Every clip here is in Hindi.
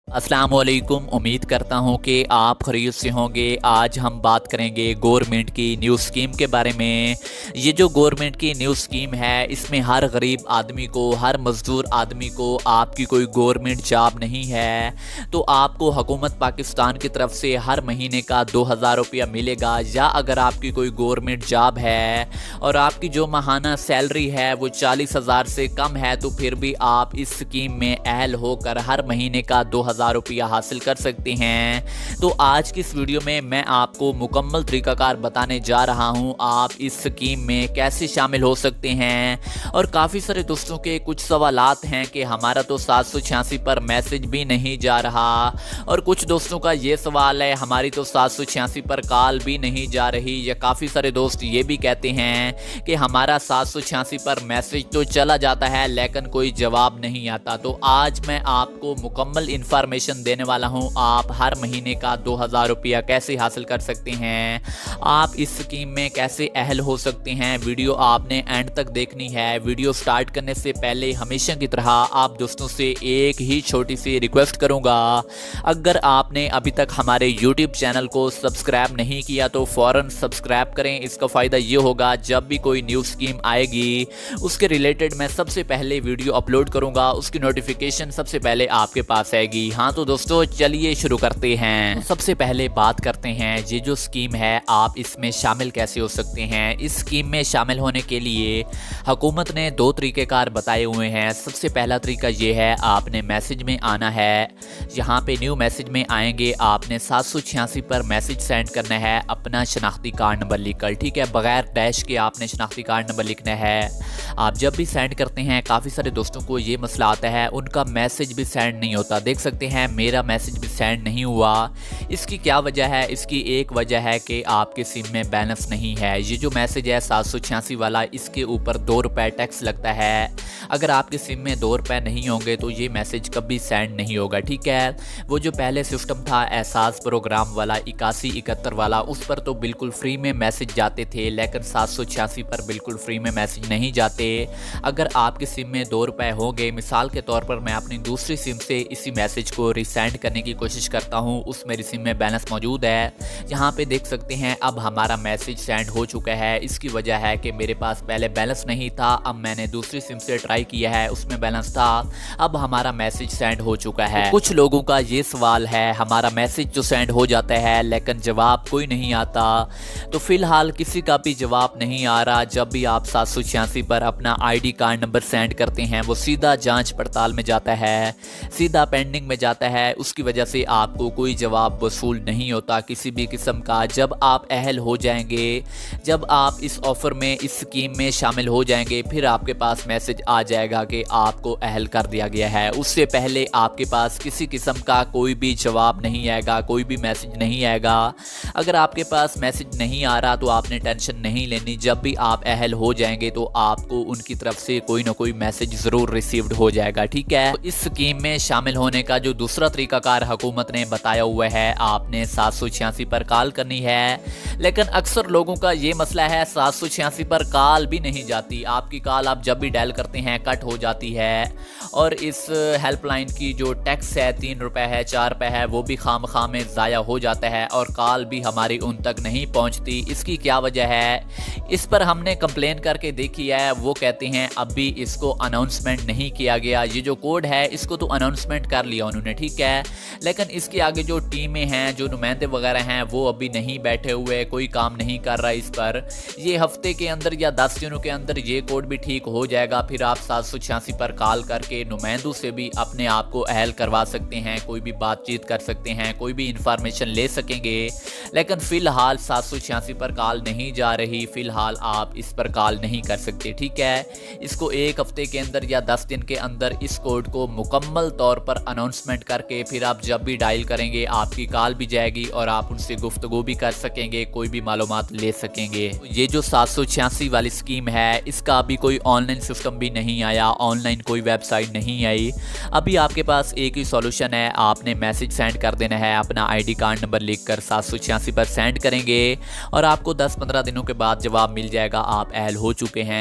अस्सलाम वालेकुम। उम्मीद करता हूँ कि आप खैरियत से होंगे। आज हम बात करेंगे गवर्नमेंट की न्यू स्कीम के बारे में। ये जो गवर्नमेंट की न्यू स्कीम है, इसमें हर गरीब आदमी को, हर मज़दूर आदमी को आपकी कोई गवर्नमेंट जॉब नहीं है तो आपको हुकूमत पाकिस्तान की तरफ से हर महीने का 2000 रुपया मिलेगा। या अगर आपकी कोई गवर्नमेंट जॉब है और आपकी जो माहाना सैलरी है वो 40,000 से कम है तो फिर भी आप इस स्कीम में अहल होकर हर महीने का 2000 रुपया हासिल कर सकते हैं। तो आज की इस वीडियो में मैं आपको मुकम्मल तरीकाकार बताने जा रहा हूं आप इस स्कीम में कैसे शामिल हो सकते हैं। और काफ़ी सारे दोस्तों के कुछ सवालात हैं कि हमारा तो 786 पर मैसेज भी नहीं जा रहा, और कुछ दोस्तों का ये सवाल है हमारी तो 786 पर कॉल भी नहीं जा रही। या काफ़ी सारे दोस्त ये भी कहते हैं कि हमारा 786 पर मैसेज तो चला जाता है लेकिन कोई जवाब नहीं आता। तो आज मैं आपको मुकम्मल इंफॉर्मेशन देने वाला हूं आप हर महीने का 2000 रुपया कैसे हासिल कर सकते हैं, आप इस स्कीम में कैसे अहल हो सकते हैं। वीडियो आपने एंड तक देखनी है। वीडियो स्टार्ट करने से पहले हमेशा की तरह आप दोस्तों से एक ही छोटी सी रिक्वेस्ट करूंगा, अगर आपने अभी तक हमारे यूट्यूब चैनल को सब्सक्राइब नहीं किया तो फ़ौरन सब्सक्राइब करें। इसका फ़ायदा ये होगा जब भी कोई न्यू स्कीम आएगी उसके रिलेटेड मैं सबसे पहले वीडियो अपलोड करूंगा, उसकी नोटिफिकेशन सबसे पहले आपके पास आएगी। हाँ तो दोस्तों चलिए शुरू करते हैं। सबसे पहले बात करते हैं ये जो स्कीम है आप इसमें शामिल कैसे हो सकते हैं। इस स्कीम में शामिल होने के लिए हुकूमत ने दो तरीक़ेकार बताए हुए हैं। सबसे पहला तरीका ये है, आपने मैसेज में आना है। यहाँ पे न्यू मैसेज में आएंगे, आपने 786 पर मैसेज सेंड करना है अपना शनाख्ती कार्ड नंबर लिखकर, ठीक है, बगैर डैश के आपने शनाख्ती कार्ड नंबर लिखना है। आप जब भी सेंड करते हैं काफ़ी सारे दोस्तों को ये मसला आता है, उनका मैसेज भी सेंड नहीं होता। देख सकते हैं मेरा मैसेज भी सेंड नहीं हुआ। इसकी क्या वजह है? इसकी एक वजह है कि आपके सिम में बैलेंस नहीं है। ये जो मैसेज है 786 वाला, इसके ऊपर 2 रुपये टैक्स लगता है। अगर आपके सिम में 2 रुपये नहीं होंगे तो ये मैसेज कभी सेंड नहीं होगा, ठीक है। वो जो पहले सिस्टम था एहसास प्रोग्राम वाला 8171 वाला, उस पर तो बिल्कुल फ्री में मैसेज जाते थे, लेकिन 786 पर बिल्कुल फ्री में मैसेज नहीं जाते। अगर आपके सिम में 2 रुपये होंगे, मिसाल के तौर पर मैं अपनी दूसरी सिम से इसी मैसेज को रिसेंड करने की कोशिश करता हूं, उस मेरी सिम में बैलेंस मौजूद है। यहाँ पे देख सकते हैं अब हमारा मैसेज सेंड हो चुका है। इसकी वजह है कि मेरे पास पहले बैलेंस नहीं था, अब मैंने दूसरी सिम से ट्राई किया है, उसमें बैलेंस था, अब हमारा मैसेज सेंड हो चुका है। तो कुछ लोगों का ये सवाल है हमारा मैसेज तो सेंड हो जाता है लेकिन जवाब कोई नहीं आता। तो फिलहाल किसी का भी जवाब नहीं आ रहा। जब भी आप 786 पर अपना ID कार्ड नंबर सेंड करते हैं वो सीधा जांच पड़ताल में जाता है, सीधा पेंडिंग में जाता है। उसकी वजह से आपको कोई जवाब वसूल नहीं होता किसी भी किस्म का। जब आप अहल हो जाएंगे, जब आप इस ऑफ़र में, इस स्कीम में शामिल हो जाएंगे, फिर आपके पास मैसेज आ जाएगा कि आपको अहल कर दिया गया है। उससे पहले आपके पास किसी किस्म का कोई भी जवाब नहीं आएगा, कोई भी मैसेज नहीं आएगा। अगर आपके पास मैसेज नहीं आ रहा तो आपने टेंशन नहीं लेनी। जब भी आप अहल हो जाएंगे तो आपको उनकी तरफ से कोई ना कोई मैसेज ज़रूर रिसीव्ड हो जाएगा, ठीक है। तो इस स्कीम में शामिल होने का जो दूसरा तरीकाकार हुकूमत ने बताया हुआ है, आपने 786 पर कॉल करनी है। लेकिन अक्सर लोगों का ये मसला है 786 पर कॉल भी नहीं जाती। आपकी कॉल आप जब भी डायल करते हैं कट हो जाती है, और इस हेल्पलाइन की जो टैक्स है 3 रुपये है, 4 रुपये है, वो भी खामखा में ज़ाया हो जाता है और कॉल भी हमारी उन तक नहीं पहुंचती। इसकी क्या वजह है? इस पर हमने कंप्लेन करके देखी है, वो कहते हैं अभी इसको अनाउंसमेंट नहीं किया गया। ये जो कोड है इसको तो अनाउंसमेंट कर लिया उन्होंने, ठीक है, लेकिन इसके आगे जो टीमें हैं, जो नुमाइंदे वगैरह हैं, वो अभी नहीं बैठे हुए, कोई काम नहीं कर रहा इस पर। ये हफ्ते के अंदर या 10 दिनों के अंदर ये कोड भी ठीक हो जाएगा। फिर आप 786 पर कॉल करके नुमाइंदों से भी अपने आप को अहल करवा सकते हैं, कोई भी बातचीत कर सकते हैं, कोई भी इंफॉर्मेशन ले सकेंगे। लेकिन फ़िलहाल 786 पर कॉल नहीं जा रही, फ़िलहाल आप इस पर कॉल नहीं कर सकते, ठीक है। इसको एक हफ्ते के अंदर या 10 दिन के अंदर इस कोड को मुकम्मल तौर पर अनाउंसमेंट करके फिर आप जब भी डायल करेंगे आपकी कॉल भी जाएगी और आप उनसे गुफ्तगू भी कर सकेंगे, कोई भी मालूमात ले सकेंगे। ये जो 786 वाली स्कीम है इसका अभी कोई ऑनलाइन सिस्टम भी नहीं आया, ऑनलाइन कोई वेबसाइट नहीं आई। अभी आपके पास एक ही सॉल्यूशन है, आपने मैसेज सेंड कर देना है, अपना ID कार्ड नंबर लिखकर 786 पर सेंड करेंगे और आपको 10-15 दिनों के बाद जवाब मिल जाएगा आप अहल हो चुके हैं, नहीं हो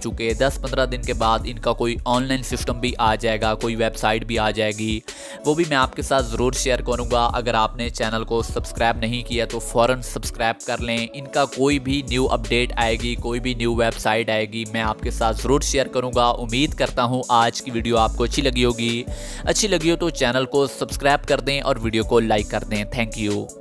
चुके हैं। 10-15 दिन के बाद इनका कोई ऑनलाइन सिस्टम भी आ जाएगा, कोई वेबसाइट भी आ जाएगी, वो भी मैं आपके साथ ज़रूर शेयर करूँगा। अगर आपने चैनल को सब्सक्राइब नहीं किया तो फ़ौरन सब्सक्राइब कर लें। इनका कोई भी न्यू अपडेट आएगी, कोई भी न्यू वेबसाइट आएगी, मैं आपके साथ ज़रूर शेयर करूँगा। उम्मीद करता हूँ आज की वीडियो आपको अच्छी लगी होगी। अच्छी लगी हो तो चैनल को सब्सक्राइब कर दें और वीडियो को लाइक कर दें। Thank you.